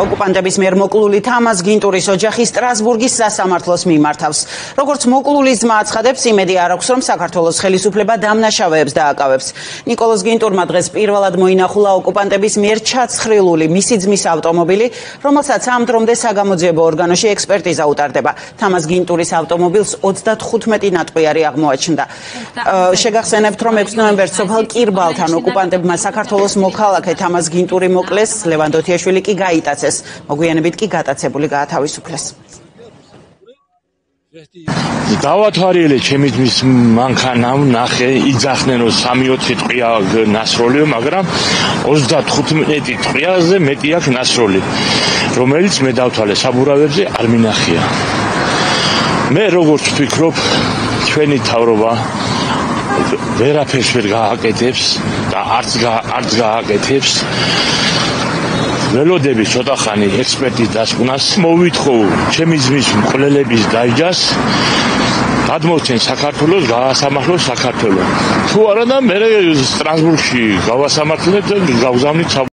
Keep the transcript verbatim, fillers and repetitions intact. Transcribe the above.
ოკუპანტების მიერ მოკლული თამაზ გინტურის ოჯახი სტრასბურგის სასამართლოს მიმართავს. Როგორც მოკლული ძმა აცხადებს, იმედი არ აქვს, რომ საქართველოს ხელისუფლება დამნაშავეებს დააკავებს. ნიკოლოზ გინტურმა დღეს პირველად მოინახულა ოკუპანტების მიერ ჩაცხრილული მისი ძმის ავტომობილი, რომელსაც ამ დრომდე საგამოძიებო ორგანოში ექსპერტიზა უტარდება. თამაზ გინტურის ავტომობილს ოცდათხუთმეტი ნატყვიარი აღმოაჩნდა. შეგახსენებთ, რომ ექვსი ნოემბერს სოფელ კირბალთან ოკუპანტებმა საქართველოს მოქალაქე თამაზ გინტური მოკლეს, ლევან დოთიაშვილი კი გაიტაცეს. მოგვიანებით კი გატაცებული გაათავისუფლეს. დავათვალიერე ჩემი ძმის მანქანამ ნახე იძახნენ რომ სამი ოთხი ტყვია ნასროლიო, მაგრამ ოცდათხუთმეტი ტყვიაზე მეტი აქვს ნასროლი, რომელიც მე დავთვალე საბურავებზე არ მინახია. მე როგორც ვფიქრობ, ჩვენი თავრობა ვერაფერს ვერ გააკეთებს და არც არც გააკეთებს. ველოდები ცოტა ხანი ექსპერტის დასკვნას მოვითხოვ ჩემი ძმის მკვლელების დაიჯას გადმოვცენ საქართველოს, გაასამართლოს საქართველო. თუ არა და მე სტრასბურგში გავასამართლებ და გავგზავნით